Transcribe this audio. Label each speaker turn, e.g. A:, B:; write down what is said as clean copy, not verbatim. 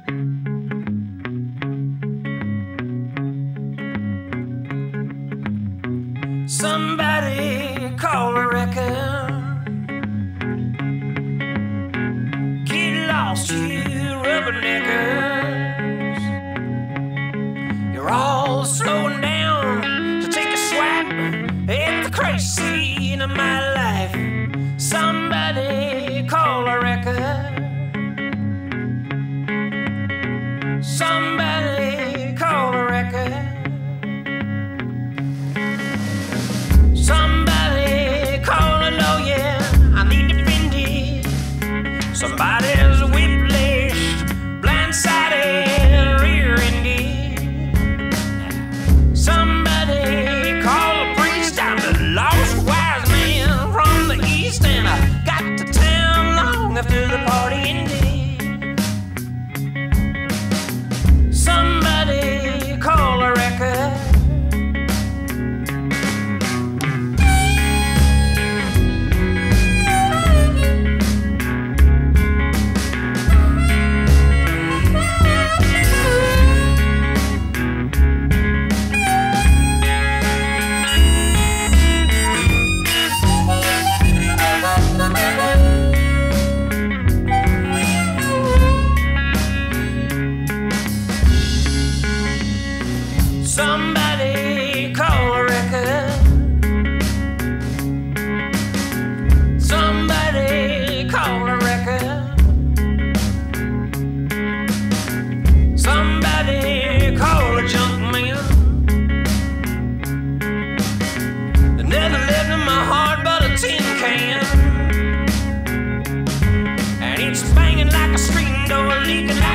A: Somebody call a record. Get lost, you rubberneckers. You're all slowing down to take a swap at the crazy in my life. Somebody call a record. Somebody call a record. Somebody call a lawyer, I need defended. Somebody's whiplashed, blindsided, rear-ended. Somebody call a priest, I'm the lost wise man from the east, and I got to town long after the party ended. Somebody call a record. Somebody call a record. Somebody call a record. Somebody call a junk man. There's nothing left in my heart but a tin can, and it's banging like a screen door, leaking like